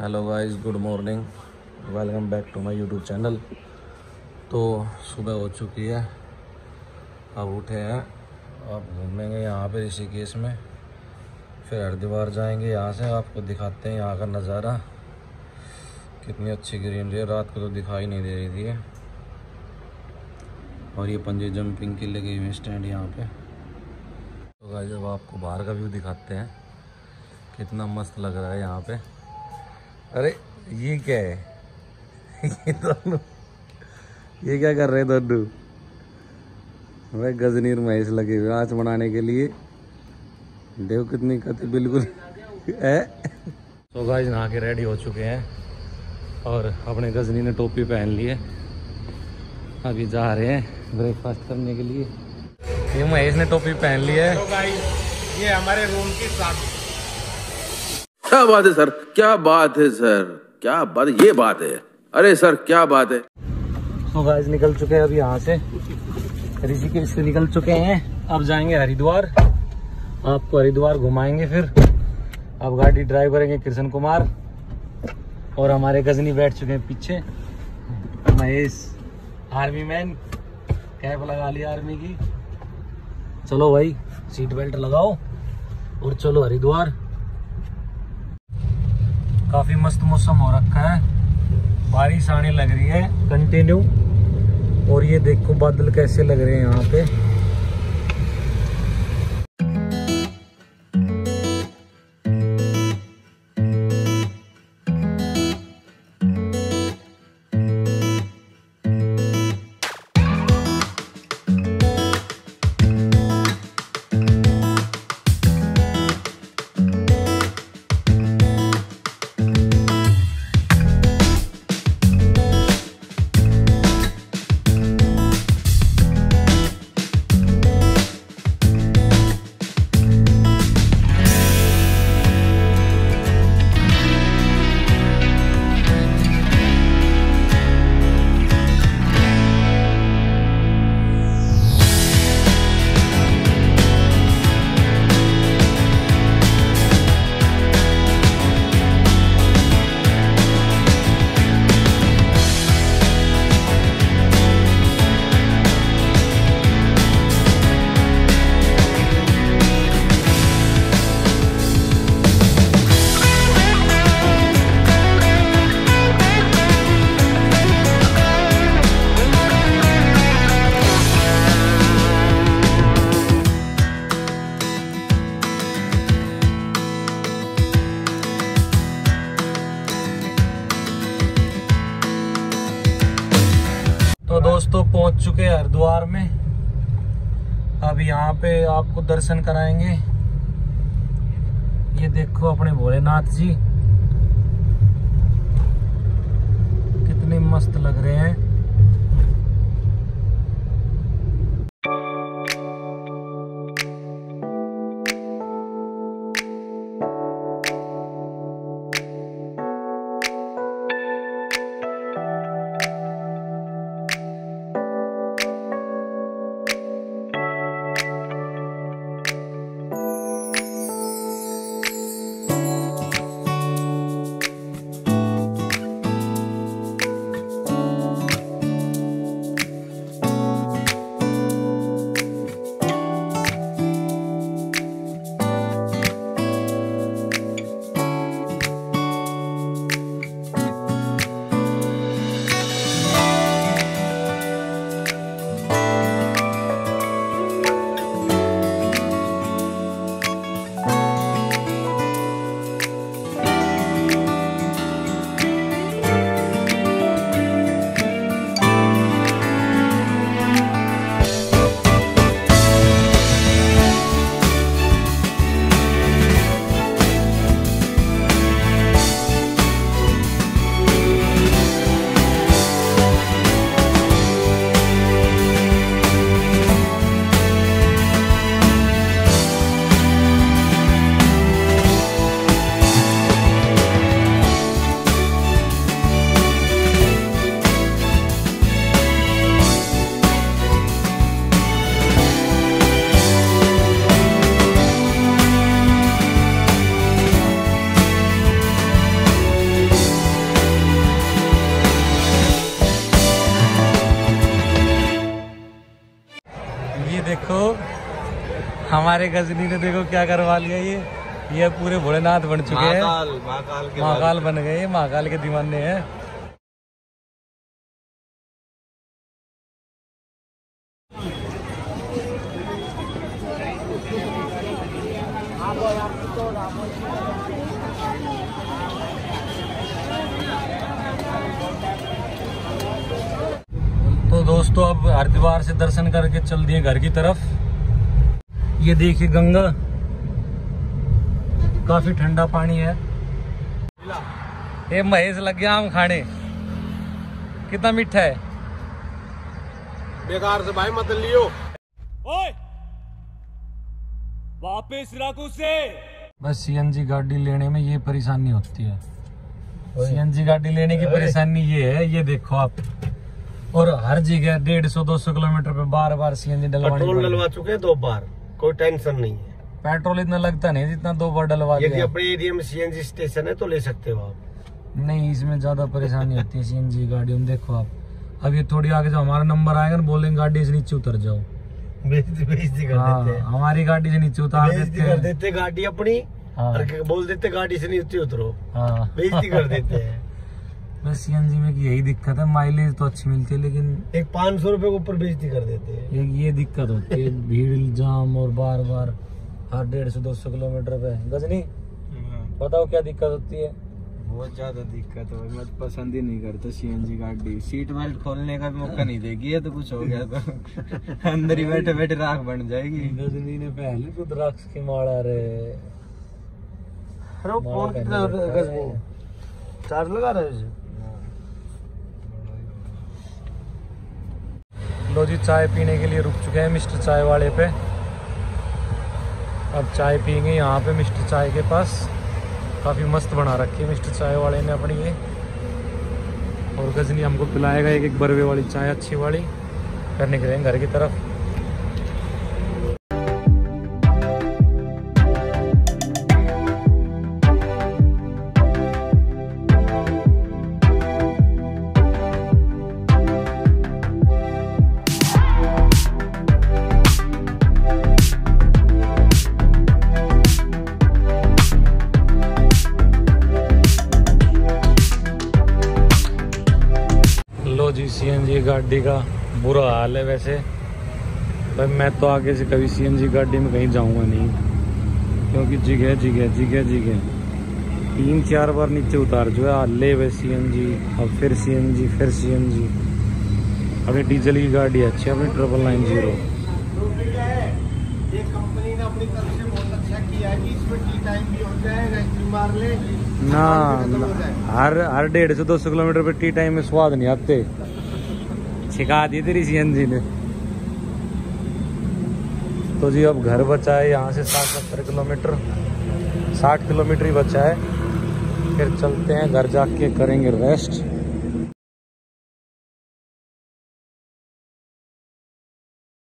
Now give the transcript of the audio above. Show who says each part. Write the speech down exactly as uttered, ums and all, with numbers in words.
Speaker 1: Hello guys, good morning, welcome back to my YouTube channel. तो सुबह हो चुकी है, अब उठे हैं, अब घूमेंगे यहाँ पे ऋषिकेश में, फिर हरिद्वार जाएंगे। यहाँ से आपको दिखाते हैं यहाँ का नज़ारा, कितनी अच्छी ग्रीनरी है। रात को तो दिखाई नहीं दे रही थी। और ये पंजी जंपिंग की लगी हुई स्टैंड यहाँ पे। तो गाइस अब आपको बाहर का व्यू दिखाते हैं, कितना मस्त लग रहा है यहाँ पे। अरे ये क्या है ये दोनों ये क्या कर रहे हैं दोनों? भाई गजनीर महेश लगे हुए आँच बनाने के लिए। देखो कितनी कति बिल्कुल है। तो गाइस नहा के रेडी हो चुके हैं और अपने गजनी ने टोपी पहन ली है। अभी जा रहे हैं ब्रेकफास्ट करने के लिए। ये महेश ने टोपी पहन ली है।
Speaker 2: तो गाइस ये हमारे रूम की साथ।
Speaker 3: क्या बात है सर, क्या बात है सर, क्या बात, ये बात है। अरे सर क्या बात है।
Speaker 1: तो गाइस निकल चुके हैं अभी यहाँ से, ऋषिकेश से निकल चुके हैं। अब जाएंगे हरिद्वार, आपको हरिद्वार घुमाएंगे। फिर अब गाड़ी ड्राइव करेंगे कृष्ण कुमार, और हमारे गजनी बैठ चुके हैं पीछे। महेश आर्मी मैन, कैप लगा ली आर्मी की। चलो भाई सीट बेल्ट लगाओ और चलो हरिद्वार। काफी मस्त मौसम हो रखा है, बारिश आने लग रही है कंटिन्यू। और ये देखो बादल कैसे लग रहे हैं यहाँ पे। तो दोस्तों पहुंच चुके हैं हरिद्वार में। अब यहाँ पे आपको दर्शन कराएंगे। ये देखो अपने भोलेनाथ जी कितने मस्त लग रहे हैं। हमारे गजनी ने देखो क्या करवा लिया, ये ये पूरे भोलेनाथ बन चुके हैं,
Speaker 2: महाकाल के
Speaker 1: महाकाल बन गए, महाकाल के दीवाने हैं। तो दोस्तों अब हरिद्वार से दर्शन करके चल दिए घर की तरफ। ये देखिए गंगा, काफी ठंडा पानी है। ये महेश लग गया आम खाने, कितना मीठा है।
Speaker 2: बेकार से भाई मत लियो।
Speaker 4: ओए वापस रखो से।
Speaker 1: बस सीएनजी गाड़ी लेने में ये परेशानी होती है। सीएनजी गाड़ी लेने की परेशानी ये है, ये देखो आप, और हर जगह डेढ़ सौ दो सौ किलोमीटर पे बार बार सीएनजी डलवानी।
Speaker 2: पेट्रोल डलवा चुके हैं दो बार, कोई टेंशन नहीं है।
Speaker 1: पेट्रोल इतना लगता नहीं जितना दो बार डलवा
Speaker 2: यदि
Speaker 1: दिया।
Speaker 2: अपने एरिया में सीएनजी स्टेशन है तो ले सकते हो आप।
Speaker 1: नहीं, इसमें ज्यादा परेशानी होती है सीएनजी गाड़ी में। देखो आप, अब ये थोड़ी आगे जो हमारा नंबर आएगा ना, बोलेंगे गाड़ी से नीचे उतर जाओ।
Speaker 2: बेइज्जती बेइज्जती कर
Speaker 1: हाँ,
Speaker 2: देते हैं,
Speaker 1: हमारी गाड़ी से नीचे उतार
Speaker 2: बेइज्जती
Speaker 1: देते
Speaker 2: कर
Speaker 1: हैं।
Speaker 2: देते गाड़ी अपनी,
Speaker 1: हाँ।
Speaker 2: और बोल देते गाड़ी से नीचे उतरो,
Speaker 1: हाँ,
Speaker 2: बेइज्जती कर देते हैं।
Speaker 1: बस सीएनजी में की यही दिक्कत है, माइलेज तो अच्छी मिलती है लेकिन
Speaker 2: एक पाँच सौ रुपए के ऊपर बेइज्जती कर देते हैं।
Speaker 1: एक ये दिक्कत होती है, भीड़ जाम और बार बार हर डेढ़ सौ दो सौ किलोमीटर पे। गजनी बताओ क्या दिक्कत होती है।
Speaker 4: बहुत ज्यादा दिक्कत है, मैं तो पसंद ही नहीं करता सीएनजी गाड़ी। सीट बेल्ट खोलने का भी मौका नहीं देगी, ये तो कुछ हो गया तो अंदर ही बैठे बैठे राख बन जाएगी।
Speaker 1: गजनी ने पहले रुद्राक्ष की माला रे।
Speaker 2: अरे फोन कितना चार्ज लगा रहे हो?
Speaker 1: लो जी, चाय पीने के लिए रुक चुके हैं मिस्टर चाय वाले पे। अब चाय पियेंगे यहाँ पे मिस्टर चाय के पास। काफ़ी मस्त बना रखी है मिस्टर चाय वाले ने अपनी ये। और गजनी हमको पिलाएगा एक एक बरवे वाली चाय अच्छी वाली। फिर निकलेंगे घर की तरफ। जी सीएनजी गाड़ी का बुरा हाल है वैसे। भाई मैं तो आगे से कभी सीएनजी गाड़ी में कहीं जाऊंगा नहीं, क्योंकि जिगे जिगे जिगे जिगे तीन चार बार नीचे उतार जो है ले वे सीएनजी, अब फिर सीएनजी फिर सीएनजी। अपनी डीजल की गाड़ी अच्छी है, अपनी ट्रिपल नाइन जीरो।
Speaker 2: ये कंपनी ने अपनी तरफ से बहुत अच्छा किया है कि इसमें टी टाइम भी हो जाएगा, रेस्ट मार ले
Speaker 1: ना, ना हर हर डेढ़ सौ दो सौ किलोमीटर पे टी टाइम में स्वाद नहीं आते। छिका दी तेरी सीएनजी ने। तो जी अब घर बचा है यहाँ से साठ सत्तर किलोमीटर, साठ किलोमीटर ही बचा है। फिर चलते हैं घर, जाके करेंगे रेस्ट।